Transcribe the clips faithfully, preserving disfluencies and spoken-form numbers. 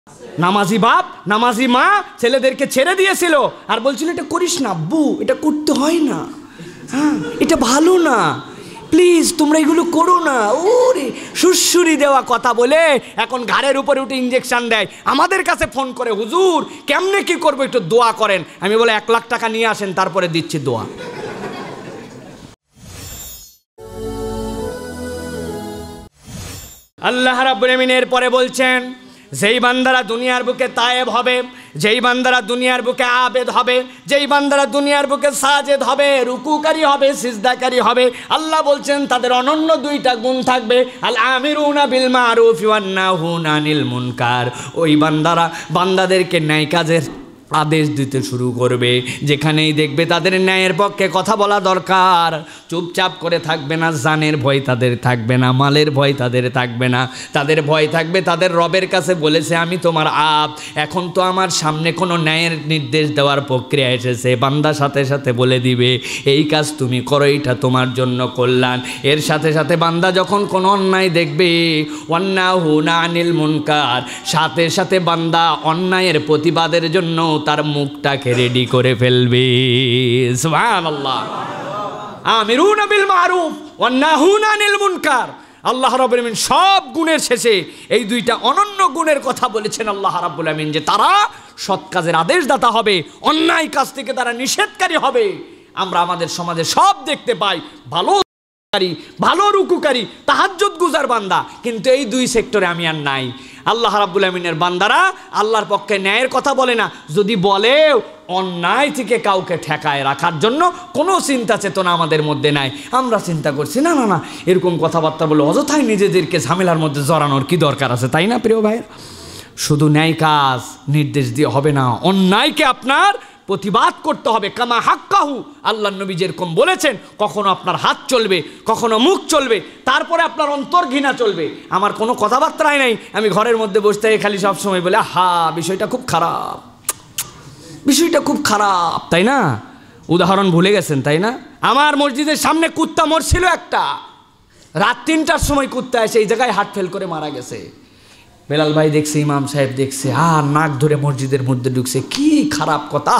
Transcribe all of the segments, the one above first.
নামাজি বাপ নামাজি মা ছেলেদেরকে ছেড়ে দিয়েছিল আর বলছিল এটা করিস না আব্বু, এটা করতে হয় না, হ্যাঁ এটা ভালো না, প্লিজ তোমরা এগুলো করো না। ওরে সুশ্রুরি দেওয়া কথা বলে এখন ঘাড়ের উপরে উঠে ইঞ্জেকশন দেয়, আমাদের কাছে ফোন করে হুজুর কেমনে কি করবো একটু দোয়া করেন। আমি বলে এক লাখ টাকা নিয়ে আসেন তারপরে দিচ্ছি দোয়া। আল্লাহ রাব্বুল আমিন এর পরে বলছেন যেই বান্দারা দুনিয়ার বুকে তায়েব হবে, যেই বান্দারা দুনিয়ার বুকে আবেদ হবে, যেই বান্দারা দুনিয়ার বুকে সাজেদ হবে, রুকুকারী হবে, সিজদাকারী হবে, আল্লাহ বলছেন তাদের অনন্য দুইটা গুণ থাকবে, আল আমিরুনা বিল মারুফ ওয়ান নাহুনা আনিল মুনকার। ওই বান্দারা বান্দাদেরকে ন্যায় কাজের আদেশ দিতে শুরু করবে, যেখানেই দেখবে তাদের ন্যায়ের পক্ষে কথা বলা দরকার চুপচাপ করে থাকবে না, জানের ভয় তাদের থাকবে না, মালের ভয় তাদের থাকবে না, তাদের ভয় থাকবে তাদের রবের কাছে বলেছে আমি তোমার আপ, এখন তো আমার সামনে কোনো ন্যায়ের নির্দেশ দেওয়ার প্রক্রিয়া এসেছে, বান্দা সাথে সাথে বলে দিবে এই কাজ তুমি করো, এইটা তোমার জন্য কল্যাণ। এর সাথে সাথে বান্দা যখন কোনো অন্যায় দেখবে ওয়ান্নাহুনা আনিল মুনকার, সাথে সাথে বান্দা অন্যায়ের প্রতিবাদের জন্য তার মুখটাকে রেডি করে ফেলবে। সুবহানাল্লাহ। আমিরুনা বিল মারুফ ওয়ান নাহুনা আনিল মুনকার। আল্লাহ রাব্বুল আমিন সব গুণের শেষে এই দুইটা অনন্য গুণের কথা বলেছেন আল্লাহ রাব্বুল আমিন, যে তারা সৎ কাজের আদেশদাতা হবে, অন্যায় কাজ থেকে তারা নিষেধকারী হবে। আমরা আমাদের সমাজে সব দেখতে পাই ভালো ভালো রুকুকারী তাহাজ্জুদ গুজার বান্দা, কিন্তু এই দুই সেক্টরে আমি আর নাই। আল্লাহ রাব্বুল আমিনের বান্দারা আল্লাহর পক্ষে ন্যায়ের কথা বলে না, যদি বলেও অন্যায় থেকে কাউকে ঠেকায় রাখার জন্য কোনো চিন্তা চেতনা আমাদের মধ্যে নাই। আমরা চিন্তা করছি না না না এরকম কথাবার্তা বলে অযথাই নিজেদেরকে ঝামেলার মধ্যে জড়ানোর কি দরকার আছে, তাই না প্রিয় ভাইয়ের? শুধু ন্যায় কাজ নির্দেশ দিয়ে হবে না, অন্যায়কে আপনার প্রতিবাদ করতে হবে। কামা হাক্কাহু, আল্লাহ নবী যেরকম বলেছেন, কখনো আপনার হাত চলবে, কখনো মুখ চলবে, তারপরে আপনার অন্তর ঘৃণা চলবে। আমার কোনো কথাবার্তাই নাই, আমি ঘরের মধ্যে বসে থেকে খালি সবসময় বলে হা বিষয়টা খুব খারাপ, বিষয়টা খুব খারাপ, তাই না? উদাহরণ ভুলে গেছেন তাই না? আমার মসজিদের সামনে কুত্তা মরছিল একটা, রাত তিনটার সময় কুত্তা এসে এই জায়গায় হার্ট ফেল করে মারা গেছে। বেলাল ভাই দেখছে, ইমাম সাহেব দেখছে, আর নাক ধরে মসজিদের মধ্যে ঢুকছে। কি খারাপ কথা,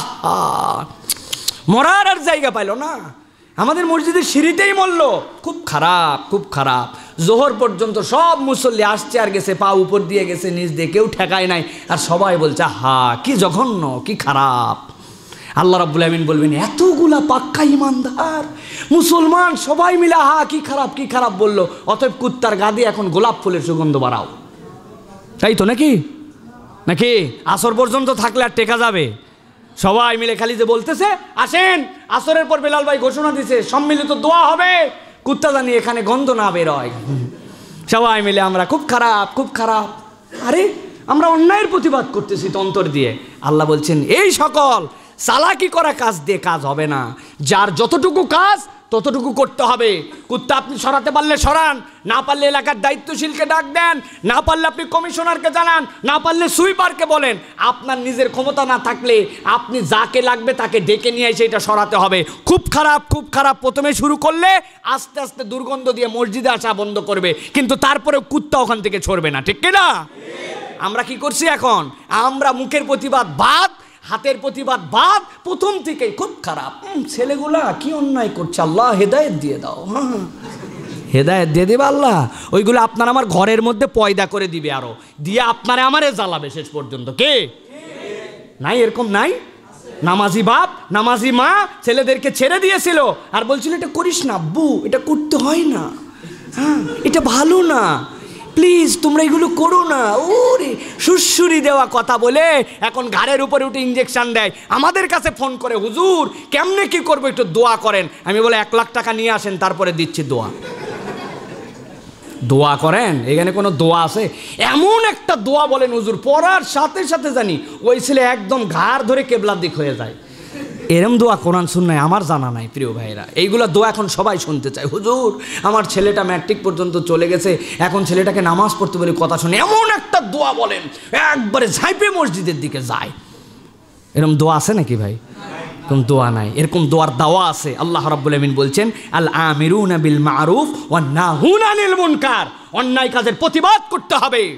মরার আর জায়গা পাইল না, আমাদের মসজিদের সিঁড়িতেই মরল। খুব খারাপ, খুব খারাপ। জোহর পর্যন্ত সব মুসল্লি আসছে আর গেছে, পা উপর দিয়ে গেছে, নিচ দিয়ে কেউ ঠেকায় নাই, আর সবাই বলছে হা কি জঘন্য, কি খারাপ। আল্লাহ রাব্বুল আমিন বলবেন এতগুলা পাক্কা ইমানদার মুসলমান সবাই মিলে হা কি খারাপ কি খারাপ বললো, অতএব কুত্তার গাদি এখন গোলাপ ফুলের সুগন্ধ বাড়াও। তাই তো নাকি নাকি আসর পর্যন্ত থাকলে আর টেকা যাবে? সবাই মিলে খালি যে বলতেছে আসেন, আসরের পর বেলাল ভাই ঘোষণা দিছে সম্মিলিত দোয়া হবে, কুত্তা জানি এখানে গন্ধ না বের হয়। সবাই মিলে আমরা খুব খারাপ খুব খারাপ, আরে আমরা অন্যায়ের প্রতিবাদ করতেছি তো অন্তর দিয়ে। আল্লাহ বলছেন এই সকল চালাকি করা কাজ দিয়ে কাজ হবে না, যার যতটুকু কাজ ততটুকু করতে হবে। কুত্তা আপনি সরাতে পারলে সরান, না পারলে এলাকার দায়িত্বশীলকে ডাক দেন, না পারলে আপনি কমিশনারকে জানান, না পারলে সুইপারকে বলেন। আপনার নিজের ক্ষমতা না থাকলে আপনি যাকে লাগবে তাকে ডেকে নিয়ে এসে এটা সরাতে হবে। খুব খারাপ খুব খারাপ প্রথমে শুরু করলে আস্তে আস্তে দুর্গন্ধ দিয়ে মসজিদে আসা বন্ধ করবে, কিন্তু তারপরে কুত্তা ওখান থেকে ছড়বে না, ঠিক কিনা? আমরা কি করছি এখন? আমরা মুখের প্রতিবাদ বাদ, হাতের প্রতিবাদ বাদ, প্রথম থেকেই খুব খারাপ। ছেলেগুলা কি অন্যায় করছে, আল্লাহ হেদায়েত দিয়ে দাও। হ্যাঁ হেদায়েত দিয়ে দেবে আল্লাহ, ওইগুলো আপনার আমার ঘরের মধ্যে পয়দা করে দিবে, আরো দিয়ে আপনারে আমারে জ্বালাবে শেষ পর্যন্ত। কে নাই এরকম? নাই নামাজি বাপ নামাজি মা ছেলেদেরকে ছেড়ে দিয়েছিল আর বলছিল এটা করিস না আব্বু, এটা করতে হয় না, হ্যাঁ এটা ভালো না, প্লিজ তোমরা এগুলো করো না। ওরে সুশ্রুরি দেওয়া কথা বলে এখন ঘাড়ের উপরে উঠে ইঞ্জেকশন দেয়, আমাদের কাছে ফোন করে হুজুর কেমনে কি করবো একটু দোয়া করেন। আমি বলে এক লাখ টাকা নিয়ে আসেন তারপরে দিচ্ছি দোয়া। দোয়া করেন, এখানে কোনো দোয়া আছে? এমন একটা দোয়া বলেন হুজুর, পড়ার সাথে সাথে জানি ওই ছেলে একদম ঘাড় ধরে কেবলার দিক হয়ে যায়। এরম দোয়া কোরআন সুন্নায় আমার জানা নাই প্রিয় ভাইরা। এইগুলা দোয়া এখন সবাই শুনতে চায়। হুজুর আমার ছেলেটা ম্যাট্রিক পর্যন্ত চলে গেছে, এখন ছেলেটাকে নামাজ পড়তে বলে কথা শুনে, এমন একটা দোয়া বলেন একবারে ঝাইপে মসজিদের দিকে যায়। এরকম দোয়া আছে নাকি ভাই? এরকম দোয়া নাই, এরকম দোয়ার দাওয়া আছে। আল্লাহ রাব্বুল আমিন বলছেন আল আমিরুনা বিল মারুফ ওয়ান নাহুনা আনিল মুনকার, অন্যায় কাজের প্রতিবাদ করতে হবে,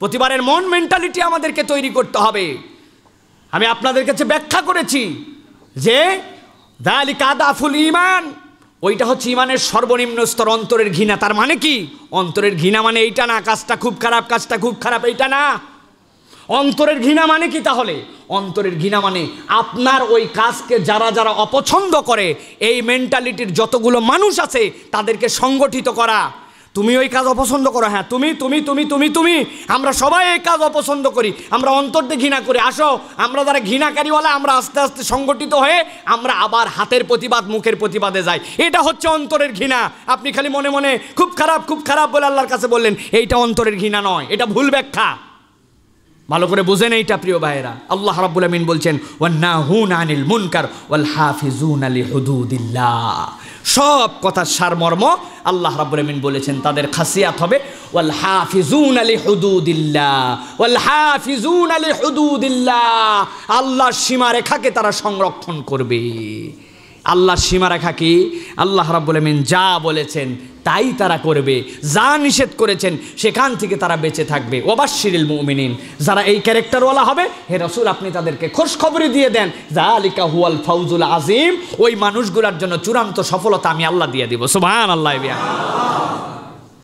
প্রতিবারের মন মেন্টালিটি আমাদেরকে তৈরি করতে হবে। আমি আপনাদের কাছে ব্যাখ্যা করেছি যে যালিকা আদাফুল ঈমান, ওইটা হচ্ছে ঈমানের সর্বনিম্ন স্তর, অন্তরের ঘৃণা। তার মানে কি? অন্তরের ঘৃণা মানে এইটা না, কাজটা খুব খারাপ, কাজটা খুব খারাপ, এইটা না। অন্তরের ঘৃণা মানে কি তাহলে? অন্তরের ঘৃণা মানে আপনার ওই কাজকে যারা যারা অপছন্দ করে, এই মেন্টালিটির যতগুলো মানুষ আছে তাদেরকে সংগঠিত করা। তুমি ওই কাজ অপছন্দ করো, হ্যাঁ তুমি তুমি তুমি তুমি তুমি আমরা সবাই এই কাজ অপছন্দ করি, আমরা অন্তর দিয়ে ঘৃণা করি। আসো আমরা যারা ঘৃণাকারীওয়ালা, আমরা আস্তে আস্তে সংগঠিত হয়ে আমরা আবার হাতের প্রতিবাদ, মুখের প্রতিবাদে যাই। এটা হচ্ছে অন্তরের ঘৃণা। আপনি খালি মনে মনে খুব খারাপ খুব খারাপ বলে আল্লাহর কাছে বললেন, এইটা অন্তরের ঘৃণা নয়, এটা ভুল ব্যাখ্যা। ভালো করে বুঝেন এইটা প্রিয় ভাইয়েরা। আল্লাহ রাব্বুল আমিন বলছেন ওয়ান্নাহুনা আনিল মুনকার ওয়াল হাফিজুনা লিহুদুদিল্লাহ। সব কথার সারমর্ম আল্লাহ রাব্বুল আমিন বলেছেন, তাদের খাসিয়াত হবে ওয়াল হাফিজুনা লিহুদুদিল্লাহ, ওয়াল হাফিজুনা লিহুদুদিল্লাহ। আল্লাহর সীমারেখাকে তারা সংরক্ষণ করবে। আল্লাহর সীমারেখা কি? আল্লাহ রাব্বুল আমিন যা বলেছেন তাই তারা করবে, যা নিষেধ করেছেন সেখান থেকে তারা বেঁচে থাকবে। ওয়াবাশশিরিল মুমিনিন, যারা এই ক্যারেক্টারওয়ালা হবে, হে রাসূল আপনি তাদেরকে খোঁজখবরি দিয়ে দেন, যালিকা হুয়াল ফাউজুল আযীম, ওই মানুষগুলোর জন্য চূড়ান্ত সফলতা আমি আল্লাহ দিয়ে দিব। সুবহানাল্লাহ।